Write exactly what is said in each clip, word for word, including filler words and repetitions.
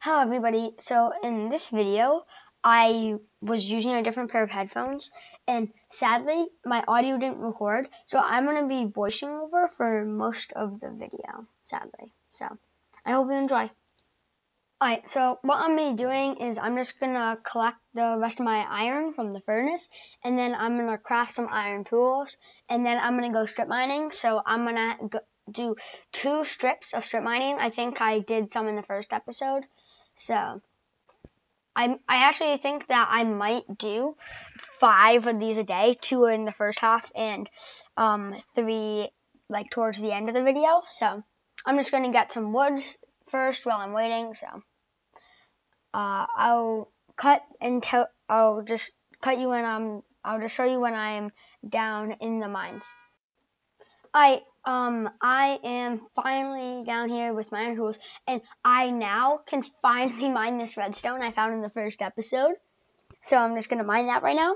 Hello everybody, so in this video I was using a different pair of headphones and sadly my audio didn't record, so I'm going to be voicing over for most of the video, sadly. So I hope you enjoy. Alright, so what I'm going to be doing is I'm just going to collect the rest of my iron from the furnace, and then I'm going to craft some iron tools, and then I'm going to go strip mining. So I'm going to do two strips of strip mining. I think I did some in the first episode. So I I actually think that I might do five of these a day, two in the first half and um, three like towards the end of the video. So I'm just going to get some wood first while I'm waiting. So uh, I'll cut until I'll just cut you when I'm I'll just show you when I'm down in the mines. I um I am finally down here with my iron tools, and I now can finally mine this redstone I found in the first episode. So I'm just gonna mine that right now.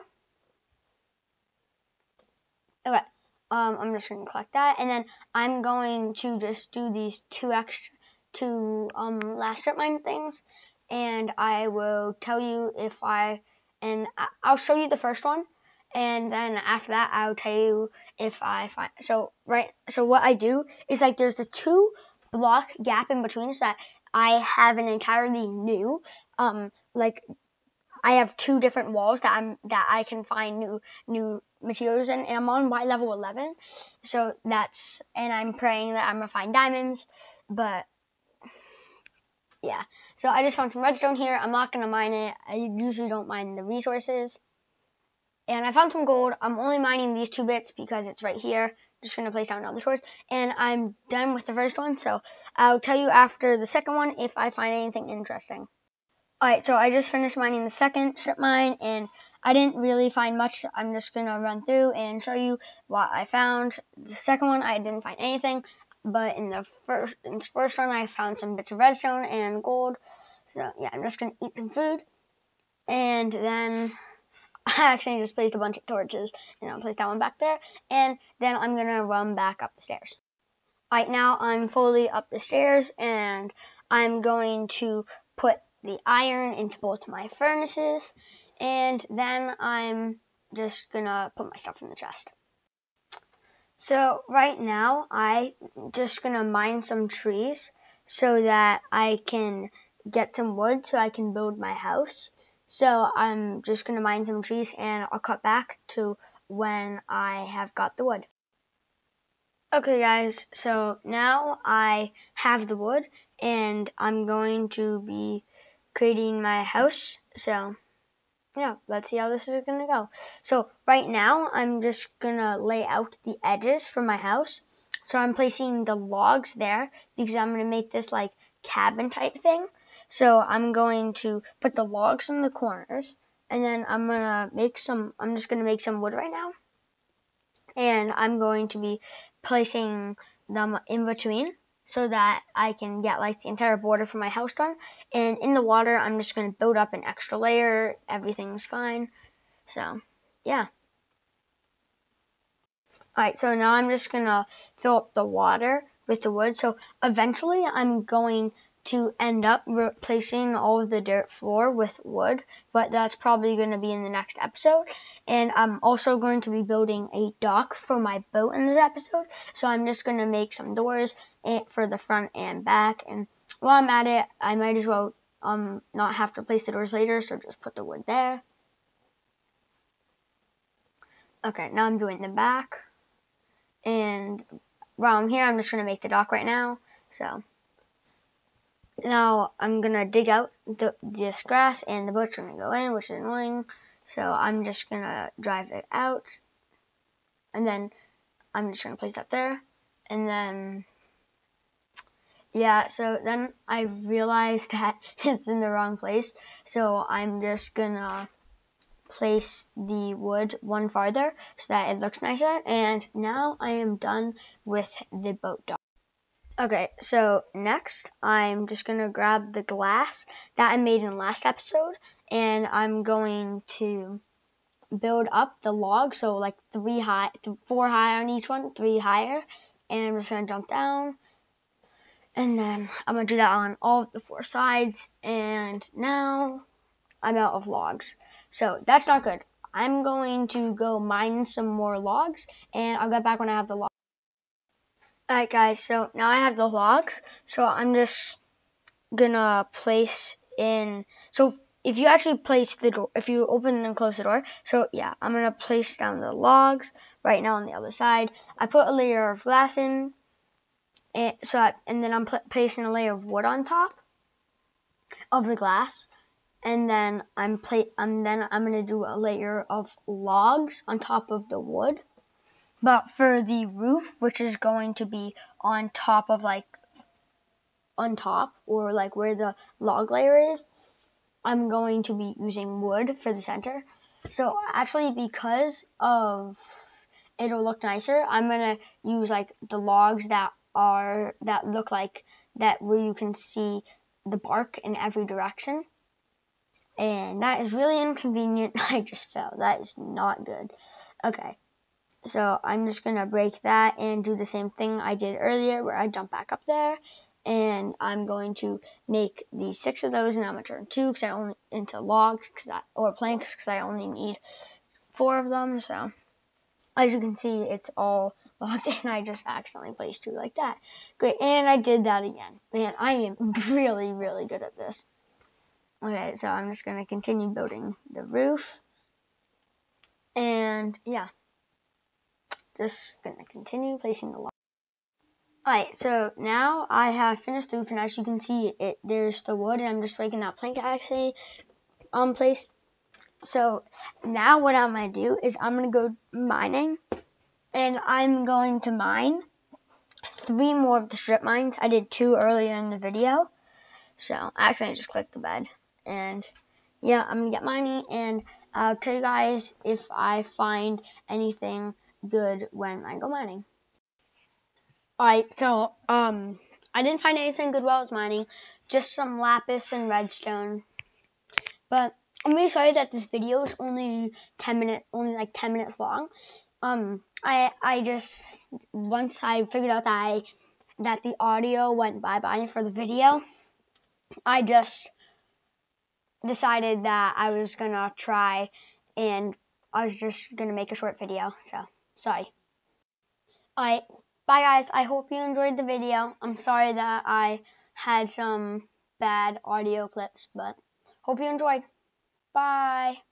Okay, um I'm just gonna collect that, and then I'm going to just do these two extra two um last strip mine things, and I will tell you if I and I'll show you the first one. And then after that, I'll tell you if I find, so, right, so what I do is, like, there's a two block gap in between, so that I have an entirely new, um, like, I have two different walls that I'm, that I can find new, new materials in, and I'm on Y level eleven, so that's, and I'm praying that I'm gonna find diamonds, but, yeah, so I just found some redstone here. I'm not gonna mine it. I usually don't mine the resources. And I found some gold. I'm only mining these two bits because it's right here. I'm just going to place down all the torch. And I'm done with the first one. So I'll tell you after the second one if I find anything interesting. Alright, so I just finished mining the second strip mine. And I didn't really find much. I'm just going to run through and show you what I found. The second one, I didn't find anything. But in the first, in the first one, I found some bits of redstone and gold. So yeah, I'm just going to eat some food. And then I actually just placed a bunch of torches, and I'll place that one back there, and then I'm going to run back up the stairs. Right now, I'm fully up the stairs, and I'm going to put the iron into both my furnaces, and then I'm just going to put my stuff in the chest. So right now, I'm just going to mine some trees so that I can get some wood so I can build my house. So I'm just going to mine some trees, and I'll cut back to when I have got the wood. Okay guys, so now I have the wood, and I'm going to be creating my house. So yeah, let's see how this is going to go. So right now I'm just going to lay out the edges for my house. So I'm placing the logs there because I'm going to make this like cabin type thing. So I'm going to put the logs in the corners, and then I'm going to make some, I'm just going to make some wood right now. And I'm going to be placing them in between so that I can get like the entire border for my house done. And in the water, I'm just going to build up an extra layer. Everything's fine. So, yeah. Alright, so now I'm just going to fill up the water with the wood. So eventually I'm going to end up replacing all of the dirt floor with wood, but that's probably going to be in the next episode. And I'm also going to be building a dock for my boat in this episode, so I'm just going to make some doors for the front and back, and while I'm at it, I might as well um not have to place the doors later, so just put the wood there. Okay, now I'm doing the back, and while I'm here, I'm just going to make the dock right now. So now I'm going to dig out the, this grass, and the boat's going to go in, which is annoying. So I'm just going to drive it out. And then I'm just going to place that there. And then, yeah, so then I realized that it's in the wrong place. So I'm just going to place the wood one farther so that it looks nicer. And now I am done with the boat dock. Okay, so next I'm just going to grab the glass that I made in the last episode, and I'm going to build up the log, so like three high, four high on each one, three higher, and I'm just going to jump down, And then I'm going to do that on all of the four sides. And now I'm out of logs. So that's not good. I'm going to go mine some more logs, and I'll get back when I have the logs. Alright guys, so now I have the logs, so I'm just gonna place in, so if you actually place the door, if you open and close the door, so yeah, I'm gonna place down the logs right now on the other side. I put a layer of glass in, and so I, and then I'm placing a layer of wood on top of the glass, and then I'm pla and then I'm gonna do a layer of logs on top of the wood. But for the roof, which is going to be on top of like on top or like where the log layer is, I'm going to be using wood for the center. So actually, because of it'll look nicer, I'm gonna use like the logs that are that look like that where you can see the bark in every direction. And that is really inconvenient. I just fell. That is not good. Okay. So I'm just going to break that and do the same thing I did earlier where I jump back up there. And I'm going to make these six of those, and I'm going to turn two because I only into logs cause I, or planks because I only need four of them. So as you can see, it's all logs, and I just accidentally placed two like that. Great, and I did that again. Man, I am really, really good at this. Okay, so I'm just going to continue building the roof. And yeah. Just gonna continue placing the log. Alright, so now I have finished the roof, and as you can see, it there's the wood, and I'm just breaking that plank I actually um placed. So now what I'm gonna do is I'm gonna go mining, and I'm going to mine three more of the strip mines. I did two earlier in the video, so actually I just clicked the bed, and yeah, I'm gonna get mining, and I'll tell you guys if I find anything good when I go mining. Alright, so um I didn't find anything good while I was mining, just some lapis and redstone. But I'm really sorry that this video is only ten minutes, only like ten minutes long. Um I I just once I figured out that I that the audio went bye-bye for the video, I just decided that I was gonna try, and I was just gonna make a short video, so sorry. Alright, bye guys, I hope you enjoyed the video. I'm sorry that I had some bad audio clips, but hope you enjoyed. Bye.